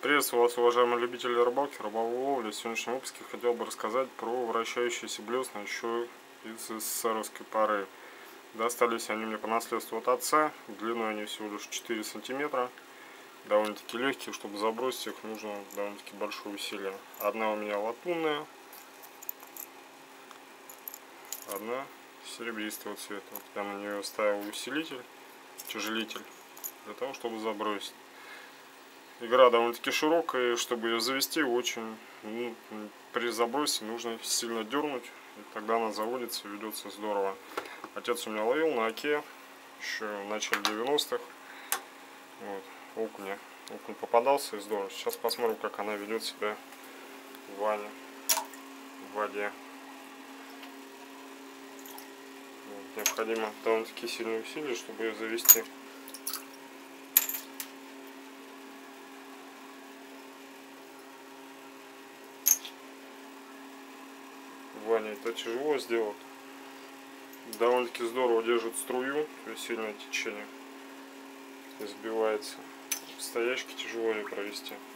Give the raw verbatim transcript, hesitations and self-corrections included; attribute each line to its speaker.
Speaker 1: Приветствую вас, уважаемые любители рыбалки, рыболовной ловли. В сегодняшнем выпуске хотел бы рассказать про вращающиеся блесна еще из эсэсэровской поры. Достались они мне по наследству от отца. Длиной они всего лишь четыре сантиметра. Довольно-таки легкие, чтобы забросить их, нужно довольно-таки большое усилие. Одна у меня латунная, одна серебристого цвета. Вот я на нее ставил усилитель, тяжелитель, для того, чтобы забросить. Игра довольно-таки широкая, и чтобы ее завести, очень ну, при забросе нужно сильно дернуть, и тогда она заводится и ведется здорово. Отец у меня ловил на оке еще в начале девяностых. Вот, окуня. Окунь попадался и здорово. Сейчас посмотрим, как она ведет себя в ванне, в воде. Вот, необходимо довольно-таки сильные усилия, чтобы ее завести. В ванне это тяжело сделать. Довольно-таки здорово держит струю, то есть сильное течение избивается. В стоячке тяжело ее провести.